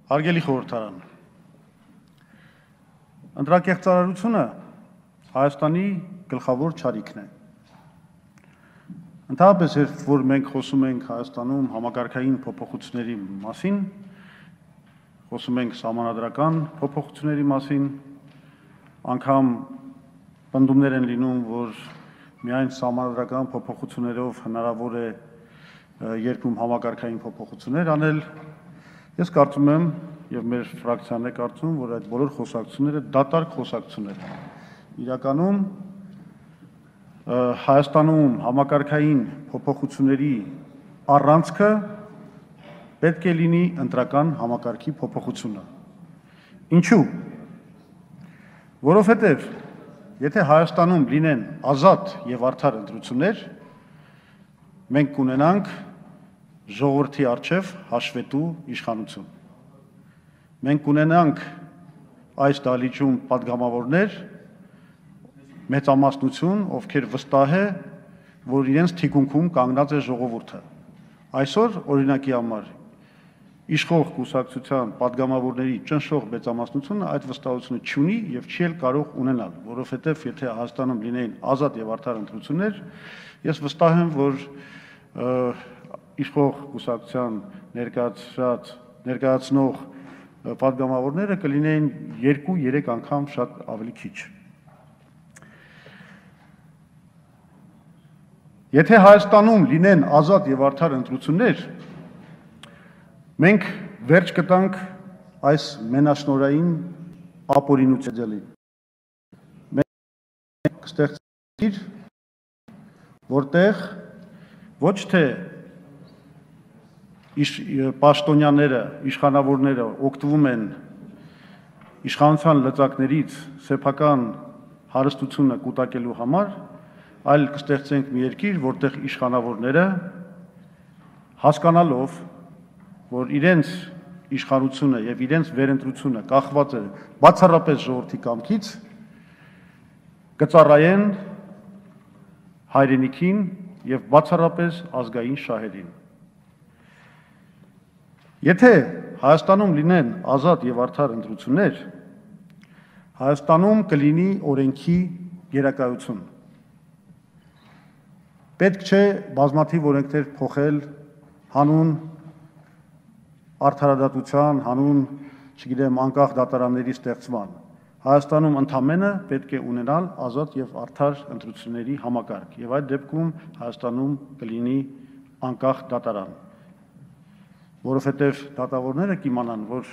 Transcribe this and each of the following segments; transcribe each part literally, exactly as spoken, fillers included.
Հարգելի խորհրդարան, ընտրակեղծարարությունը Հայաստանի գլխավոր չարիքն է։ Ընդհանրապես, երբ որ մենք խոսում ենք Հայաստանում համակարգային փոփոխությունների մասին, խոսում ենք սահմանադրական փոփոխությունների մասին, անգամ պնդումներ են լինում, որ միայն սահմանադրական փոփոխություններով հնարավոր է երկրում համակարգային փոփոխություններ անել, ես կարծում եմ, եւ մեր ֆրակցիան է կարծում, որ այդ բոլոր խոսակցությունները դատարկ խոսակցություններ են։ Իրականում Հայաստանում համակարգային փոփոխությունների առանցքը պետք է լինի ընտրական համակարգի փոփոխությունը։ Ինչու՞։ Որովհետև եթե Հայաստանում լինեն ազատ եւ արդար ընտրություններ, մենք կունենանք ժողովրդի առջև հաշվետու իշխանություն։ Մենք կունենանք այս դահլիճում պատգամավորներ, մեծամասնություն, ովքեր վստահ է, որ իրենց թիկունքում կանգնած է ժողովուրդը։ Այսօր օրինակի համար իշխող կուսակցության պատգամավորների ճնշող մեծամասնությունը այդ վստահությունը չունի եւ չի էլ կարող ունենալ, որովհետեւ եթե Հայաստանում լինեին ազատ եւ արդար ընտրություններ, ես վստահ եմ, որ իշխող կուսակցության ներկայացած ներկայացնող պատգամավորները կլինեին երկու-երեք անգամ շատ ավելի քիչ։ Եթե Հայաստանում լինեն ազատ եւ արդար ընտրություններ, մենք վերջ կտանք այս մենաշնորհային ապօրինությունների։ Մենք կստեղծենք, որտեղ ոչ թե պաշտոնյաները, իշխանավորները օգտվում են իշխանության լծակներից սեփական հարստությունը կուտակելու համար, այլ կստեղծենք մի երկիր, որտեղ իշխանավորները հասկանալով, որ իրենց իշխանությունը եւ իրենց վերընտրությունը կախված է բացառապես ժողովրդի կամքից, կծառայեն հայրենիքին եւ բացառապես ազգային շահերին։ Եթե Հայաստանում լինեն ազատ եւ արդար ընտրություններ, Հայաստանում կլինի օրենքի գերակայություն։ Պետք չէ բազմաթիվ օրենքներ փոխել հանուն արդարադատության, հանուն, չգիտեմ, անկախ դատարանների ստեղծման։ Հայաստանում ընդամենը պետք է ունենալ ազատ եւ արդար ընտրությունների համակարգ, եւ այդ դեպքում Հայաստանում կլինի անկախ դատարան, որովհետեւ դատավորները կիմանան, որ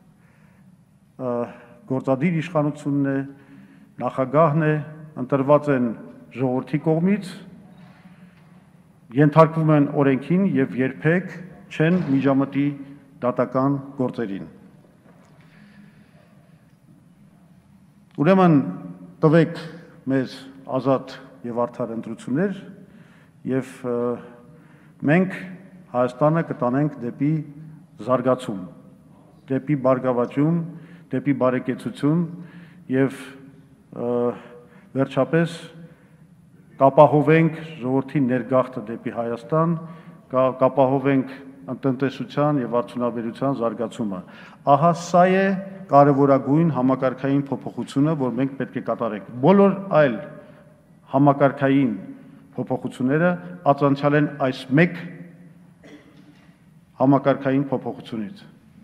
գործադիր իշխանությունն է, նախագահն է, ընտրված են ժողովրդի կողմից, ենթարկվում են օրենքին եւ երբեք չեն միջամտի դատական գործերին։ Ուրեմն տվեք մեզ ազատ եւ արդար ընտրություններ եւ մենք Հայաստանը կտանենք դեպի զարգացում, դեպի բարգավաճում, դեպի բարեկեցություն եւ վերջապես կապահովենք ժողովրդի ներգաղթը դեպի Հայաստան, կապահովենք տնտեսության եւ արդյունաբերության զարգացումը։ Ահա սա է կարևորագույն համակարգային փոփոխությունը, որ մենք պետք է կատարենք։ Բոլոր այլ համակարգային փոփոխությունները ածանցյալ են այս մեկ համակարգային փոփոխությունից։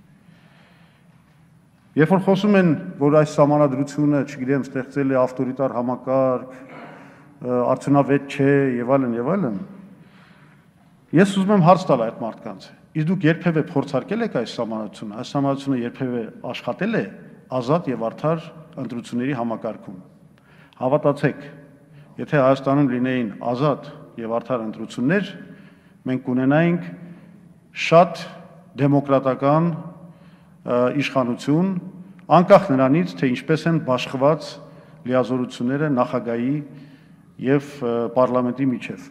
Երբ որ խոսում են, որ այս սահմանադրությունը, չգիտեմ, ստեղծել է ավտորիտար համակարգ, արդյունավետ չէ եւ այլն եւ այլն, ես ուզում եմ հարց տալ այդ մարդկանց։ Իսկ դուք երբևէ փորձարկել եք այս սահմանադրությունը, այս սահմանադրությունը երբևէ աշխատել է ազատ եւ արդար ընտրությունների համակարգում։ Հավատացեք, եթե Հայաստանում լինեին ազատ եւ արդար ընտրություններ, մենք կունենայինք շատ դեմոկրատական իշխանություն, անկախ նրանից, թե ինչպես են բաշխված լիազորությունները նախագահի եւ պարլամենտի միջև։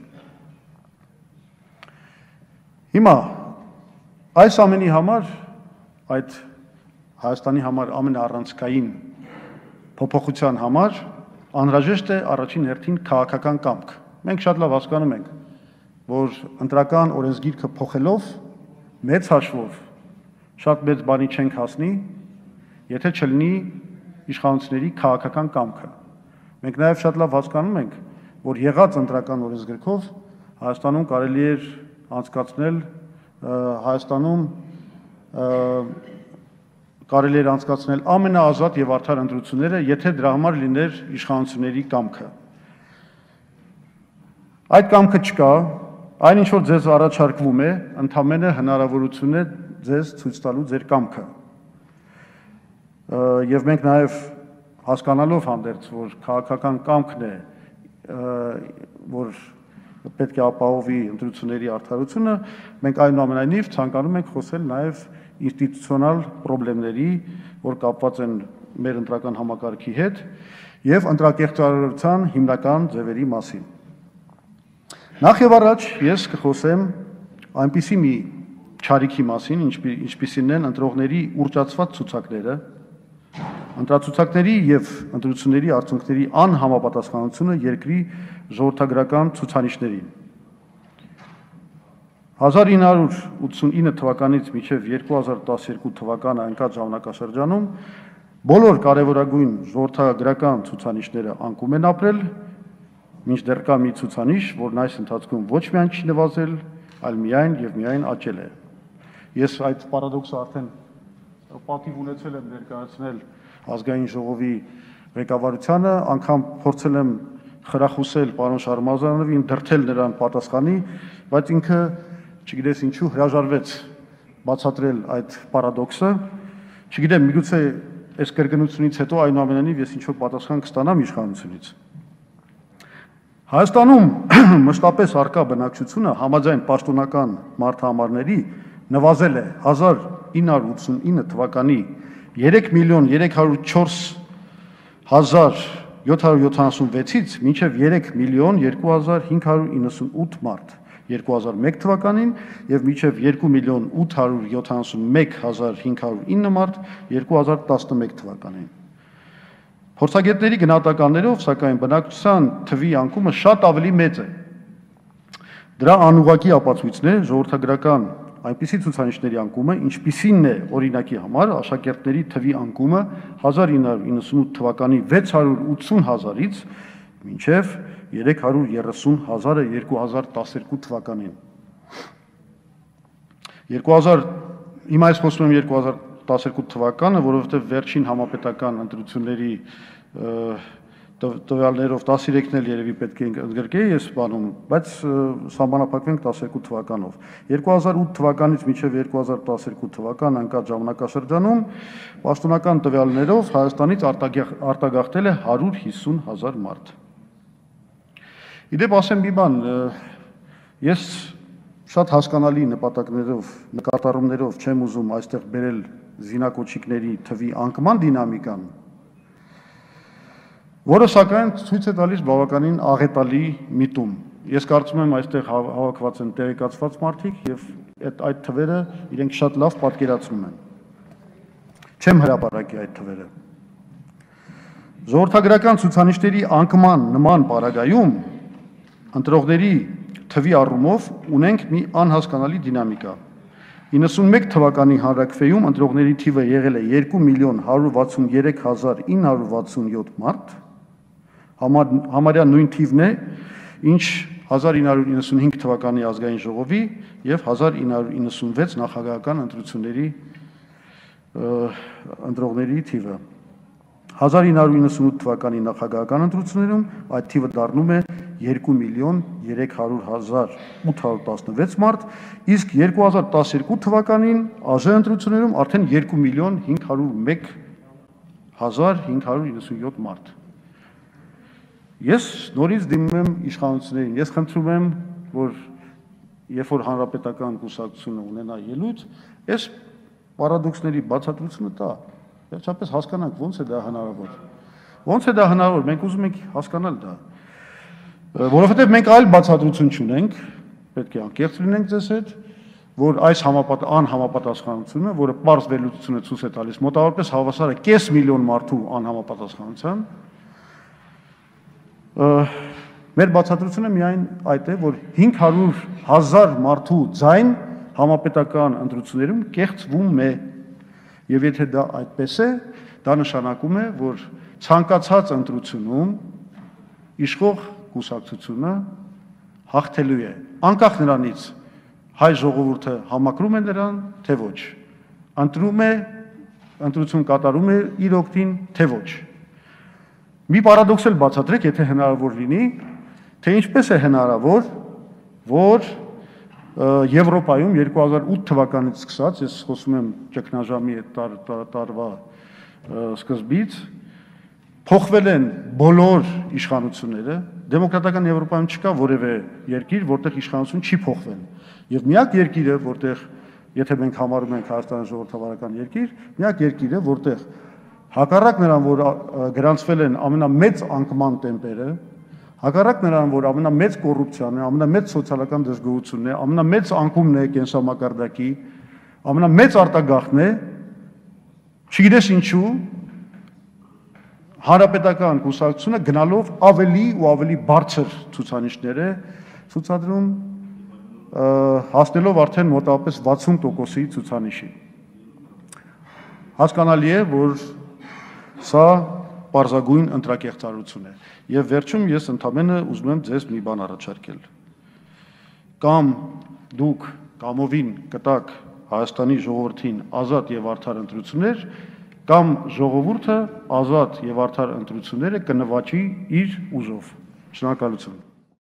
Հիմա այս ամենի համար, այդ Հայաստանի համար ամենաառանցքային փոփոխության համար անհրաժեշտ է առաջին հերթին քաղաքական կամք։ Մենք շատ լավ հասկանում ենք, որ ընտրական օրենսգիրքը փոխելով մեծ հաշվով շատ մեծ բանի չենք հասնի, եթե չլինի իշխանությունների քաղաքական կամքը։ Մենք նաև շատ լավ հասկանում ենք, որ եղած ընտրական օրենսգրքով Հայաստանում կարելի էր անցկացնել Հայաստանում կարելի էր անցկացնել ամենաազատ եւ արդար ընտրությունները, եթե դրա համար լիներ իշխանությունների կամքը։ Այդ կամքը չկա, այն ինչ որ ձեզ առաջարկվում է, ընդամենը հնարավորություն է ձեզ ցույց տալու ձեր կամքը։ Եվ մենք նաև հասկանալով հանդերձ, որ քաղաքական կամքն է, որ պետք է ապահովի ընտրությունների արդարությունը, մենք այնուամենայնիվ ցանկանում ենք խոսել նաև ինստիտուցիոնալ խնդիրների, որ կապված են մեր ընտրական համակարգի հետ, եւ ընտրակեղծարարության հիմնական ձևերի մասին։ Նախ եւ առաջ ես կխոսեմ այնպիսի մի չարիքի մասին, ինչպիսին են ընտրողների ուռճացված ցուցակները, ընտրացուցակների եւ ընտրությունների արդյունքների անհամապատասխանությունը երկրի ժողովրդագրական ցուցանիշներին։ հազար ինը հարյուր ութսունինը թվականից մինչև երկու հազար տասներկու թվականը ընկած ժամանակաշրջանում բոլոր կարևորագույն ժողովրդագրական ցուցանիշները անկում են ապրել, մինչդեռ կա մի ցուցանիշ, որն այս ընթացքում ոչ միայն չի նվազել, այլ միայն եւ միայն աճել է։ Ես այդ պարադոքսը արդեն պատիվ ունեցել եմ ներկայացնել ազգային ժողովի ղեկավարությանը, անգամ փորձել եմ խրախուսել պարոն Շարմազանովին, դրդել նրան պատասխանի, բայց ինքը չգիտես ինչու հրաժարվեց բացատրել այդ պարադոքսը, չգիտեմ, միգուցե այս կրկնությունից հետո այնուամենայնիվ ես ինչ-որ պատասխան կստանամ իշխանությունից։ Հայաստանում մշտապես առկա բնակչությունը համաձայն պաշտոնական մարդահամարների նվազել է հազար ինը հարյուր ութսունինը թվականի երեք միլիոն երեք հարյուր չորս հազար յոթ հարյուր յոթանասունվեցից մինչև երեք միլիոն երկու հազար հինգ հարյուր իննսունութ մարդ երկու հազար մեկ թվականին եւ մինչև երկու միլիոն ութ հարյուր յոթանասունմեկ հազար հինգ հարյուր ինը մարդ երկու հազար տասնմեկ թվականին։ Փորձագետների գնահատականներով, սակայն բնակչության թվի անկումը շատ ավելի մեծ է։ Դրա անուղղակի ապացույցն է ժողովրդագրական այնպիսի ցուցանիշների անկումը, ինչպիսին է օրինակի համար աշակերտների թվի անկումը հազար ինը հարյուր իննսունութ թվականի վեց հարյուր ութսուն հազարից մինչև երեք հարյուր երեսուն հազարը երկու հազար տասներկու թվականին։ երկու հազար հիմա ես խոսում եմ երկու հազար տասներկու թվականը, որովհետև վերջին համապետական ընտրությունների տվյալներով տասներեքն էլ երևի պետք է ընդգրկեի ես բանում, բայց սահմանափակվենք տասներկու թվականով։ երկու հազար ութ թվականից մինչև երկու հազար տասներկու թվական ընկած ժամանակաշրջանում պաշտոնական տվյալներով Հայաստանից արտագաղթել է հարյուր հիսուն հազար մարդ։ Իդեպ ասեմ մի բան, ես շատ հասկանալի նպատակներով, նկատառումներով չեմ ուզում այստեղ բերել զինակոչիկների թվի անկման դինամիկան, որը սակայն ցույց է տալիս բավականին աղետալի միտում։ Ես կարծում եմ այստեղ հավաքված են տեղեկացված մարդիկ եւ այդ այդ թվերը իրենք շատ լավ պատկերացնում են։ Չեմ հրապարակի այդ թվերը։ Ժողովրդագրական ցուցանիշների անկման նման պարագայում ընտրողների թվի առումով ունենք մի անհասկանալի դինամիկա։ իննսունմեկ թվականի հանրաքվեում ընտրողների թիվը եղել է երկու միլիոն հարյուր վաթսունյերեք հազար ինը հարյուր վաթսունյոթ մարդ, համարյա նույն թիվն է, ինչ հազար ինը հարյուր իննսունհինգ թվականի ազգային ժողովի եւ հազար ինը հարյուր իննսունվեց նախագահական ընտրությունների ընտրողների թիվը։ հազար ինը հարյուր իննսունութ թվականի նախագահական ընտրություններում այդ թիվը դառնում է երկու միլիոն երեք հարյուր հազար ութ հարյուր տասնվեց մարդ, իսկ երկու հազար տասներկու թվականին ԱԺ ընտրություններում արդեն երկու միլիոն հինգ հարյուր մեկ հազար հինգ հարյուր իննսունյոթ մարդ։ Ես նորից դիմում եմ իշխանություններին, ես խնդրում եմ, որ երբ որ հանրապետական կուսակցությունը ունենա ելույթ, այս պարադոքսների բացատրությունը տա, վերջապես հասկանանք ոնց է դա հնարավոր։ Ոնց է դա հնարավոր, մենք ուզում ենք հասկանալ դա։ Որովհետև մենք այլ բացատրություն չունենք, պետք է անկեղծ լինենք ձեզ հետ, որ այս անհամապատասխանությունը, որը պարզ վերլուծությունը ցույց է տալիս, մոտավորապես հավասար է կես միլիոն մարդու անհամապատասխանության, մեր բացատրությունը միայն այդ է, որ հինգ հարյուր հազար մարդու ձայն համապետական ընտրություններում կեղծվում է Եվ եթե դա այդպես է, դա նշանակում է, որ ցանկացած ընտրությունում իշխող կուսակցությունը հաղթելու է, անկախ նրանից հայ ժողովուրդը համակրում է նրան, թե ոչ, ընտրում է, ընտրություն կատարում է իր օգտին, թե ոչ։ Մի պարադոքս էլ բացատրեք, եթե հնարավոր լինի, թե ինչպես է հնարավոր, որ Եվրոպայում երկու հազար ութ թվականից սկսած, ես խոսում եմ ճգնաժամի տար, տար, տարվա սկզբից, փոխվել են բոլոր իշխանությունները, դեմոկրատական Եվրոպայում չկա որևէ երկիր, որտեղ իշխանություն չի փոխվել։ Եվ միակ երկիրը, որտեղ, եթե մենք համարում ենք Հայաստանը ժողովրդավարական երկիր, միակ երկիրը, որտեղ հակառակ նրան, որ գրանցվել են ամենամեծ անկման տեմպերը, հակառակ նրան, որ ամենամեծ կոռուպցիան է, ամենամեծ սոցիալական դժգոհությունն է, ամենամեծ անկումն է կենսամակարդակի, ամենամեծ արտագաղթն է, չգիտես ինչու, հանրապետական կուսակցությունը գնալով ավելի ու ավելի բարձր ցուցանիշներ է ցուցադրում, հասնելով արդեն մոտավորապես վաթսուն տոկոսի ցուցանիշի։ Հասկանալի է, որ սա պարզագույն ընտրակեղծարություն է։ Եվ վերջում ես ընդամենը ուզում եմ ձեզ մի բան առաջարկել։ Կամ դուք կամովին կտակ Հայաստանի ժողովրդին ազատ եւ արդար ընտրություններ, կամ ժողովուրդը ազատ եւ արդար ընտրությունները կնվաճի իր ուժով։ Շնորհակալություն։